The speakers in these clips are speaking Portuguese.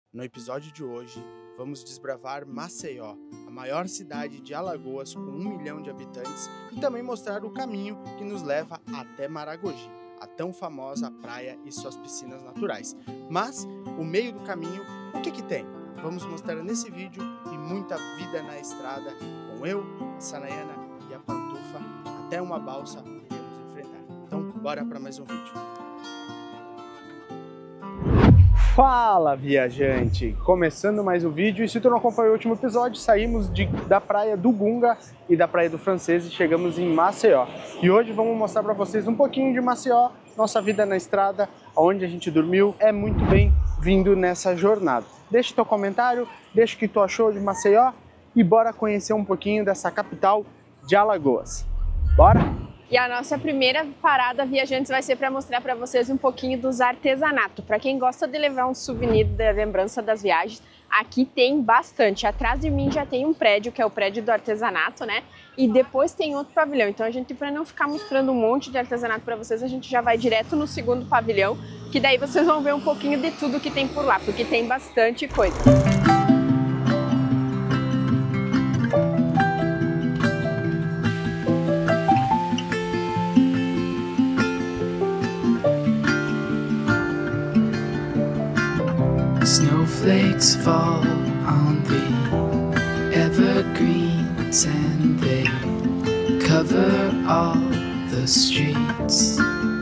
No episódio de hoje, vamos desbravar Maceió, a maior cidade de Alagoas com 1 milhão de habitantes, e também mostrar o caminho que nos leva até Maragogi, a tão famosa praia e suas piscinas naturais. Mas, o meio do caminho, o que tem? Vamos mostrar nesse vídeo e muita vida na estrada, com eu, a Sanayana e a Pantufa, até uma balsa iremos enfrentar. Então, bora para mais um vídeo. Fala, viajante! Começando mais um vídeo, e se tu não acompanhou o último episódio, saímos da praia do Gunga e da praia do Francês e chegamos em Maceió. E hoje vamos mostrar para vocês um pouquinho de Maceió, nossa vida na estrada, onde a gente dormiu. É muito bem-vindo nessa jornada. Deixa teu comentário, deixa o que tu achou de Maceió e bora conhecer um pouquinho dessa capital de Alagoas. Bora? E a nossa primeira parada, viajantes, vai ser para mostrar para vocês um pouquinho dos artesanatos. Para quem gosta de levar um souvenir da lembrança das viagens, aqui tem bastante. Atrás de mim já tem um prédio, que é o prédio do artesanato, né? E depois tem outro pavilhão. Então a gente, para não ficar mostrando um monte de artesanato para vocês, a gente já vai direto no segundo pavilhão, que daí vocês vão ver um pouquinho de tudo que tem por lá, porque tem bastante coisa. Snowflakes fall on the evergreens and they cover all the streets.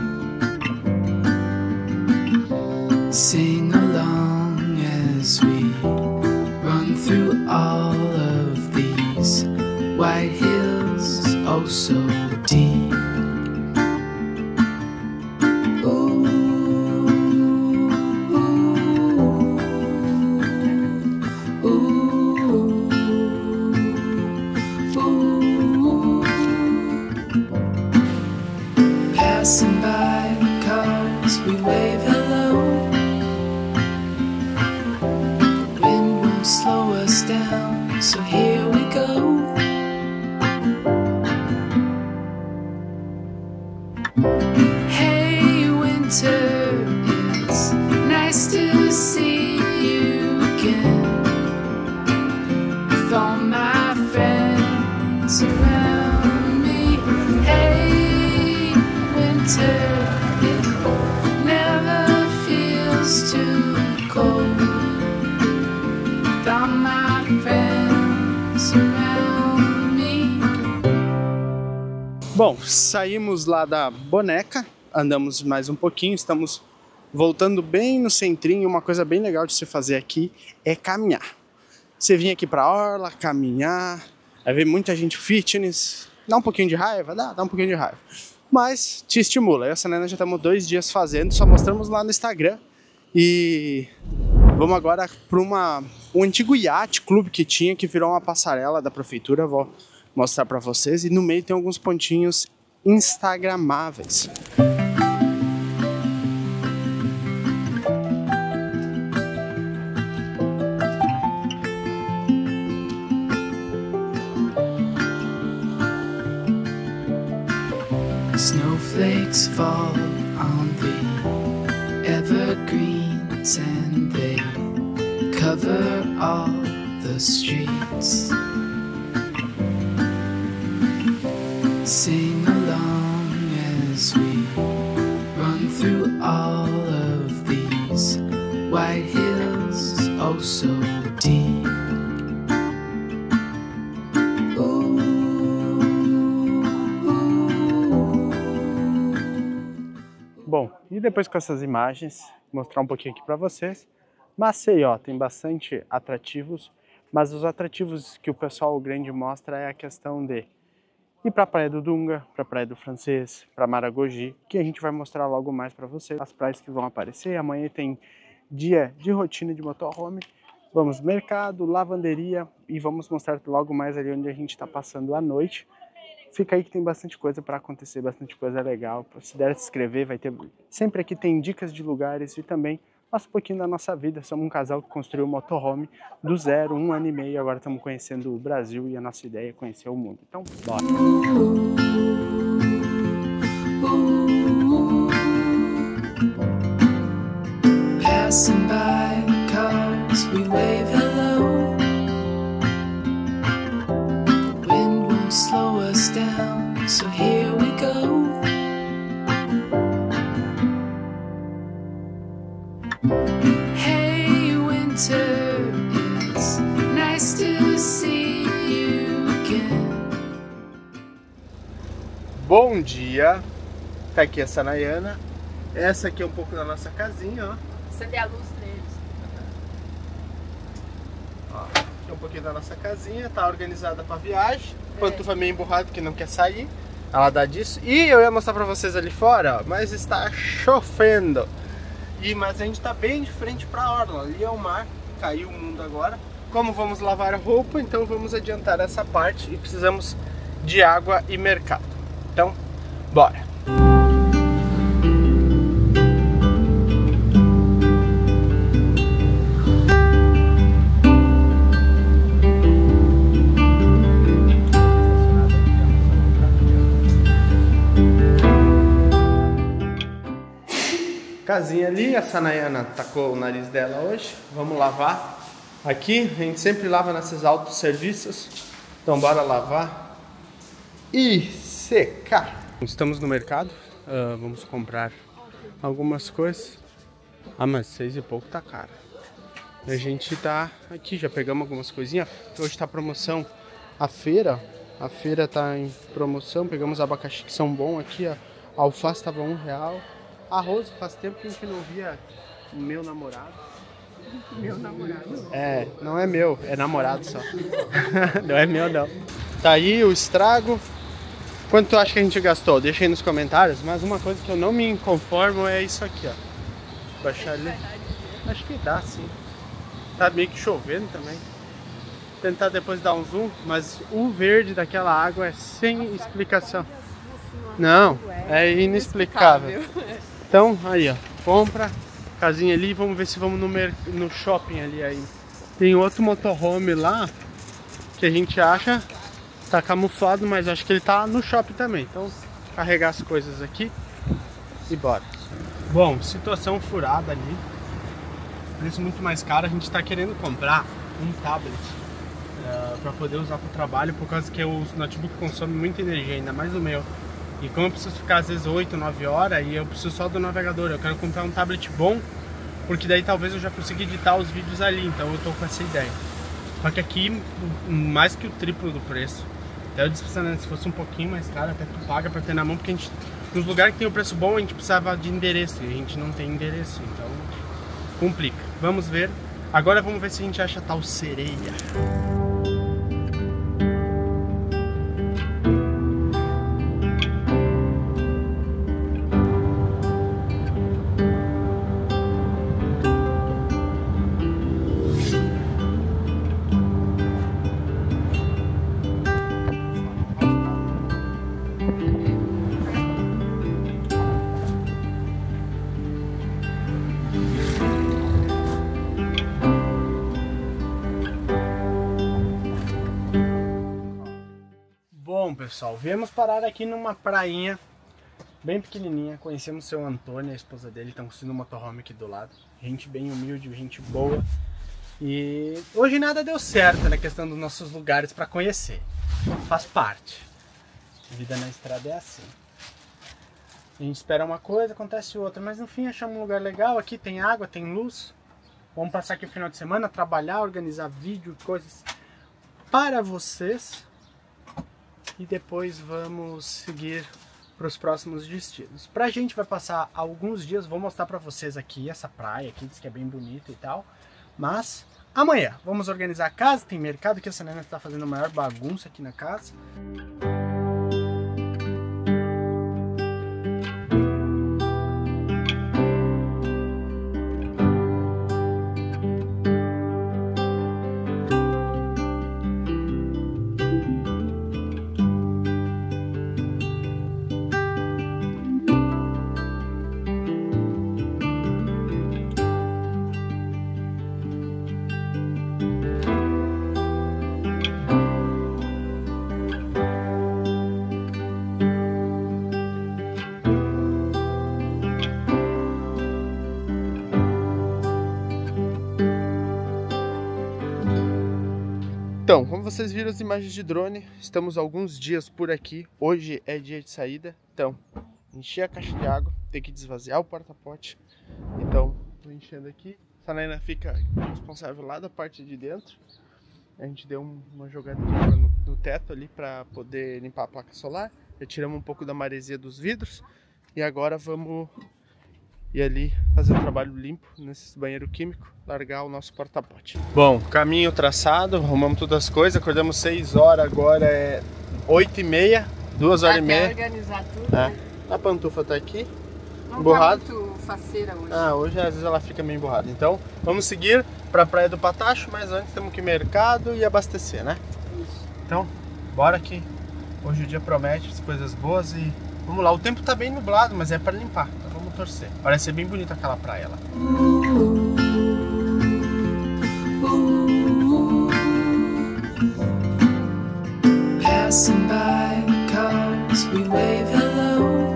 Sing along as we run through all of these white hills, oh so deep. Passing by cars, we wave hello. The wind won't slow us down, so here we go. Hey winter, it's nice to see you again. With all my friends around me. Hey winter, it never feels too cold. With all my friends around me. Bom, saímos lá da Boneca, andamos mais um pouquinho, estamos voltando bem no centrinho. Uma coisa bem legal de se fazer aqui é caminhar. Você vir aqui pra orla, caminhar, vai ver muita gente fitness, dá um pouquinho de raiva? Dá um pouquinho de raiva. Mas te estimula. Eu e a Sanayana já estamos 2 dias fazendo, só mostramos lá no Instagram. E vamos agora para um antigo iate clube que tinha, que virou uma passarela da prefeitura. Vou mostrar para vocês. E no meio tem alguns pontinhos instagramáveis. Snowflakes fall on the evergreens and they cover all the streets. Sing along as we run through all of these white hills, oh so deep. Bom, e depois com essas imagens, mostrar um pouquinho aqui para vocês. Maceió tem bastante atrativos, mas os atrativos que o pessoal grande mostra é a questão de ir para a Praia do Dunga, para a Praia do Francês, para Maragogi, que a gente vai mostrar logo mais para vocês, as praias que vão aparecer. Amanhã tem dia de rotina de motorhome, vamos mercado, lavanderia e vamos mostrar logo mais ali onde a gente está passando a noite. Fica aí que tem bastante coisa para acontecer, bastante coisa legal. Se der se inscrever, vai ter. Sempre aqui tem dicas de lugares e também mostra um pouquinho da nossa vida. Somos um casal que construiu um motorhome do zero, 1 ano e meio. Agora estamos conhecendo o Brasil e a nossa ideia é conhecer o mundo. Então, bora! Passing by cars as we wave hello. The wind won't slow us down, so here we go. Hey winter, it's nice to see you again. Bom dia, tá aqui a Sanayana. Essa aqui é um pouco da nossa casinha, ó. Acender a luz deles. Ó, aqui é um pouquinho da nossa casinha, tá organizada pra viagem. Enquanto foi meio emburrado que não quer sair, ela dá disso. E eu ia mostrar pra vocês ali fora, ó, mas está chovendo. Mas a gente tá bem de frente pra orla, ali é o mar, caiu o mundo agora. Como vamos lavar a roupa, então vamos adiantar essa parte e precisamos de água e mercado. Então, bora! Casinha ali, a Sanayana tacou o nariz dela hoje. Vamos lavar. Aqui a gente sempre lava nesses autosserviços. Então bora lavar e secar. Estamos no mercado, vamos comprar algumas coisas. Ah, mas 6 e pouco tá caro. A gente tá aqui, já pegamos algumas coisinhas. Hoje tá promoção a feira tá em promoção. Pegamos abacaxi que são bons aqui, ó. A alface tava R$1. Arroz, faz tempo que a gente não via o meu namorado. Meu namorado? É, não é meu, é namorado só. Não é meu não. Tá aí o estrago. Quanto tu acha que a gente gastou? Deixa aí nos comentários. Mas uma coisa que eu não me conformo é isso aqui, ó. Baixar ali. Acho que dá sim. Tá meio que chovendo também. Tentar depois dar um zoom, mas o verde daquela água é sem explicação. Não, é inexplicável. Então, aí ó, compra, casinha ali, vamos ver se vamos no shopping ali aí. Tem outro motorhome lá, que a gente acha, tá camuflado, mas acho que ele tá no shopping também. Então, carregar as coisas aqui e bora. Bom, situação furada ali, preço muito mais caro, a gente tá querendo comprar um tablet para poder usar para o trabalho, por causa que o notebook consome muita energia, ainda mais o meu. E como eu preciso ficar às vezes 8, 9 horas e eu preciso só do navegador, eu quero comprar um tablet bom, porque daí talvez eu já consiga editar os vídeos ali, então eu tô com essa ideia. Só que aqui, mais que o triplo do preço. Até eu disse pra se fosse um pouquinho mais caro, até tu paga pra ter na mão, porque a gente, nos lugares que tem o preço bom, a gente precisava de endereço, e a gente não tem endereço, então complica. Vamos ver. Agora vamos ver se a gente acha tal sereia. Bom pessoal, viemos parar aqui numa prainha bem pequenininha. Conhecemos o seu Antônio, a esposa dele, estão construindo um motorhome aqui do lado. Gente bem humilde, gente boa. E hoje nada deu certo na questão dos nossos lugares para conhecer. Faz parte. A vida na estrada é assim. A gente espera uma coisa, acontece outra, mas no fim achamos um lugar legal. Aqui tem água, tem luz. Vamos passar aqui o final de semana, trabalhar, organizar vídeo, coisas para vocês. E depois vamos seguir para os próximos destinos. Pra gente vai passar alguns dias, vou mostrar para vocês aqui essa praia aqui, diz que é bem bonita e tal. Mas amanhã vamos organizar a casa, tem mercado que a Sanayana está fazendo a maior bagunça aqui na casa. Então, como vocês viram as imagens de drone, estamos alguns dias por aqui. Hoje é dia de saída, então enchi a caixa de água, tem que desvaziar o porta-pote. Então, tô enchendo aqui. A Sanaína fica responsável lá da parte de dentro. A gente deu uma jogada de água no teto ali para poder limpar a placa solar. Já tiramos um pouco da maresia dos vidros. E agora vamos ir ali fazer um trabalho limpo nesse banheiro químico, largar o nosso porta-pote. Bom, caminho traçado, arrumamos todas as coisas, acordamos 6 horas, agora é 8h30, 2h30. Organizar tudo, né? Né? A pantufa tá aqui, Não emborrada. tá muito faceira hoje. Hoje às vezes ela fica meio emborrada. Então vamos seguir para a Praia do Patacho, mas antes temos que ir no mercado e abastecer, né? Isso. Então, bora que hoje o dia promete as coisas boas e vamos lá. O tempo tá bem nublado, mas é para limpar, então vamos torcer. Parece ser bem bonita aquela praia lá. Passing by cars, we wave hello.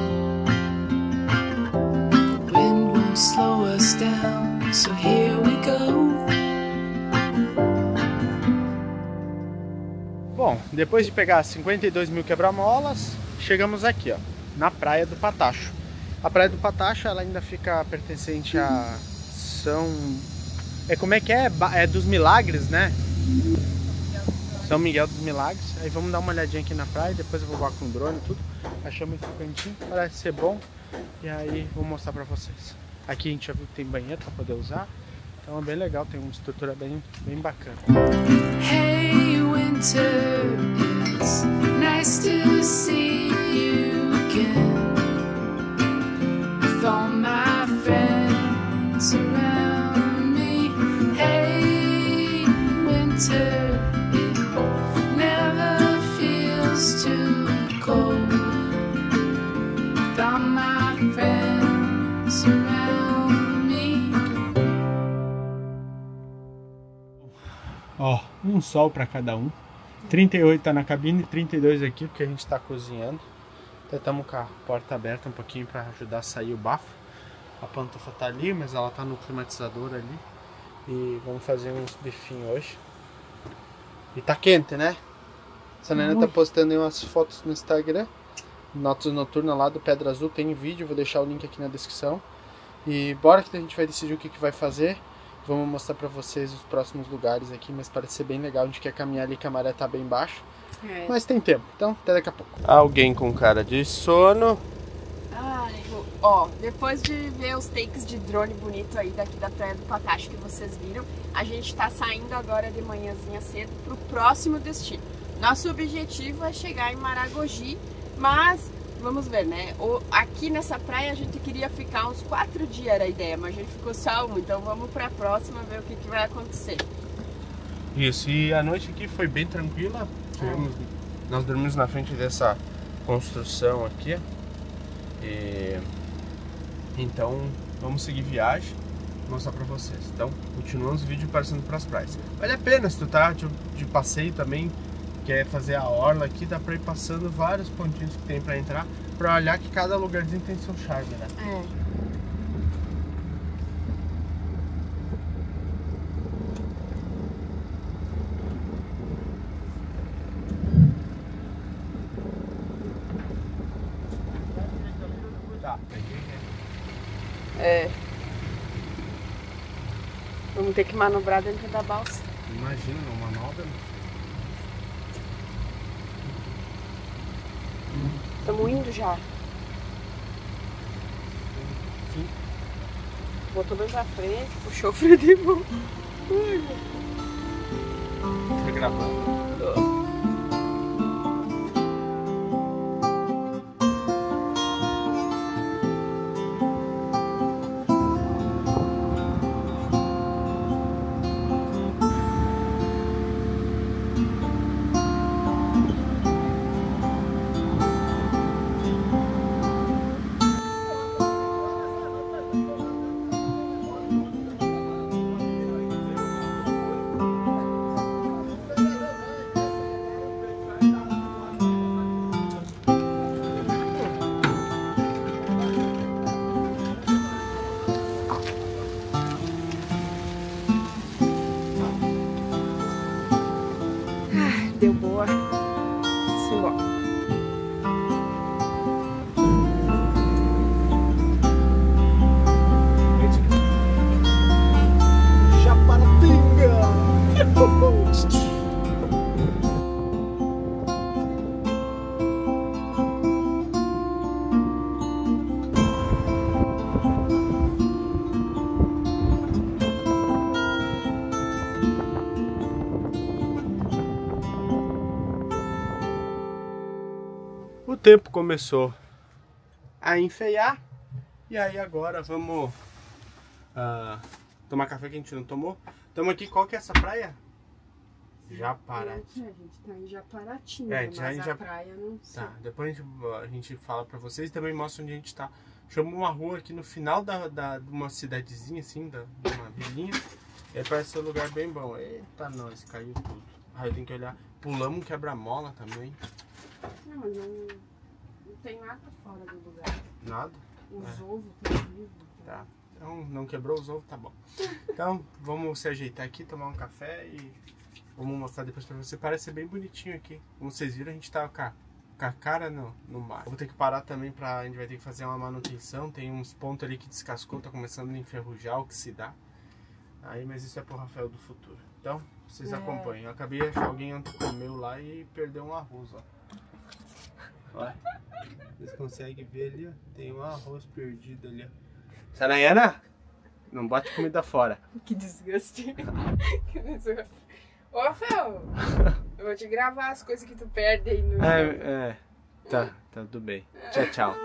The wind won't slow us down, so here we go. Bom, depois de pegar 52 mil quebra-molas, chegamos aqui, ó, na Praia do Patacho. A Praia do Patacho, ela ainda fica pertencente a como é que é? É dos Milagres, né? São Miguel dos Milagres. Aí vamos dar uma olhadinha aqui na praia, depois eu vou voar com o drone e tudo. Achamos esse cantinho, parece ser bom. E aí vou mostrar pra vocês. Aqui a gente já viu que tem banheiro pra poder usar. Então é bem legal, tem uma estrutura bem bacana. Hey winter, it's nice to see you again. With all my friends around me. Hey winter, it never feels too cold. With all my friends around me. Ó, um sol para cada um. 38 tá na cabine, 32 aqui porque a gente tá cozinhando. Até estamos com a porta aberta um pouquinho para ajudar a sair o bafo. A pantufa tá ali, mas ela tá no climatizador ali. E vamos fazer uns bifinhos hoje. E tá quente, né? A Sanaína tá postando aí umas fotos no Instagram. Notas noturnas lá do Pedra Azul, tem vídeo, vou deixar o link aqui na descrição. E bora que a gente vai decidir o que vai fazer. Vamos mostrar pra vocês os próximos lugares aqui, mas parece ser bem legal. A gente quer caminhar ali que a maré tá bem baixa. Mas tem tempo, então até daqui a pouco. Alguém com cara de sono. Ai, ó, depois de ver os takes de drone bonito aí daqui da Praia do Patacho que vocês viram, a gente tá saindo agora de manhãzinha cedo pro próximo destino. Nosso objetivo é chegar em Maragogi, mas vamos ver, né? Aqui nessa praia a gente queria ficar uns 4 dias, era a ideia, mas a gente ficou só 1, então vamos pra próxima ver o que vai acontecer. Isso, e a noite aqui foi bem tranquila. Nós dormimos na frente dessa construção aqui. E então vamos seguir viagem, mostrar pra vocês. Então continuamos o vídeo passando pras praias. Vale a pena se tu tá de passeio também, quer fazer a orla aqui, dá pra ir passando vários pontinhos que tem pra entrar, pra olhar que cada lugarzinho tem seu charme, né? Vamos ter que manobrar dentro da balsa. Imagina, uma manobra. Estamos indo já. Sim. Botou bem pra frente, puxou o freio de mão. Foi gravando. Simbora. Simbora. O tempo começou a enfeiar e aí agora vamos tomar café que a gente não tomou. Estamos aqui, qual que é essa praia? Japarati. A gente tá em Japaratinga, mas a praia não sei. Tá, depois a gente fala pra vocês e também mostra onde a gente tá. Chamou uma rua aqui no final de uma cidadezinha assim, de uma vilinha. E aí parece ser um lugar bem bom. Eita, nós, caiu tudo. Aí eu tenho que olhar. Pulamos um quebra-mola também. Não, mas não tem nada fora do lugar. Nada? Os ovos estão vivos. Tá. Então não quebrou os ovos, tá bom. Então vamos se ajeitar aqui, tomar um café e vamos mostrar depois pra você. Parece ser bem bonitinho aqui. Como vocês viram, a gente tá com a cara no mar. Eu vou ter que parar também a gente vai ter que fazer uma manutenção. Tem uns pontos ali que descascou, tá começando a enferrujar, oxidar. Aí, mas isso é pro Rafael do futuro. Então, vocês acompanhem. Eu acabei de achar alguém ontem comeu lá e perdeu um arroz, ó. Olha. Vocês conseguem ver ali, ó. Tem um arroz perdido ali, ó. Sanayana, não bote comida fora. Que desgaste. Ô, Rafael, eu vou te gravar as coisas que tu perde aí no... Tá, tudo bem. Tchau, tchau.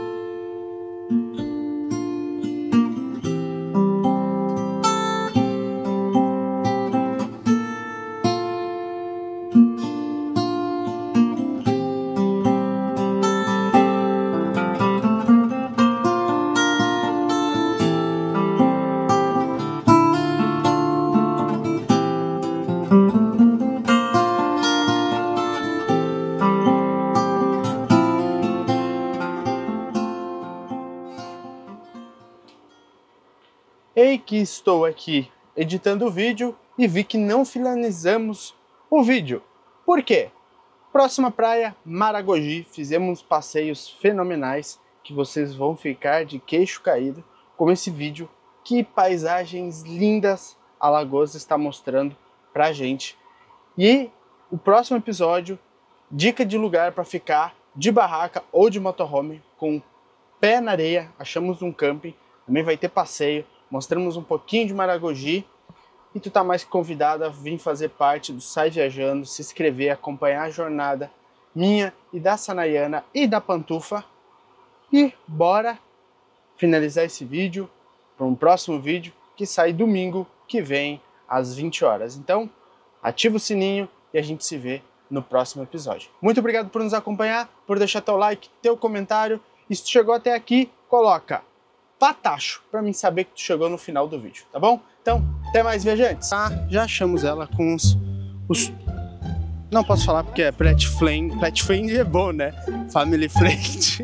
Ei que estou aqui editando o vídeo e vi que não finalizamos o vídeo. Por quê? Próxima praia, Maragogi. Fizemos passeios fenomenais que vocês vão ficar de queixo caído com esse vídeo. Que paisagens lindas Alagoas está mostrando pra gente. E o próximo episódio, dica de lugar para ficar de barraca ou de motorhome com pé na areia. Achamos um camping, também vai ter passeio. Mostramos um pouquinho de Maragogi e tu tá mais que convidado a vir fazer parte do Sai Viajando, se inscrever, acompanhar a jornada minha e da Sanayana e da Pantufa. E bora finalizar esse vídeo para um próximo vídeo que sai domingo que vem às 20 horas. Então, ativa o sininho e a gente se vê no próximo episódio. Muito obrigado por nos acompanhar, por deixar teu like, teu comentário. E se tu chegou até aqui, coloca patacho para mim saber que tu chegou no final do vídeo, tá bom? Então, até mais, viajantes. Já achamos ela com os... Não posso falar porque é pet friend é bom, né? Family friend.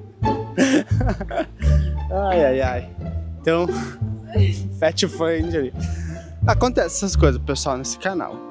Ai. Então, pet friend ali. Acontece essas coisas, pessoal, nesse canal.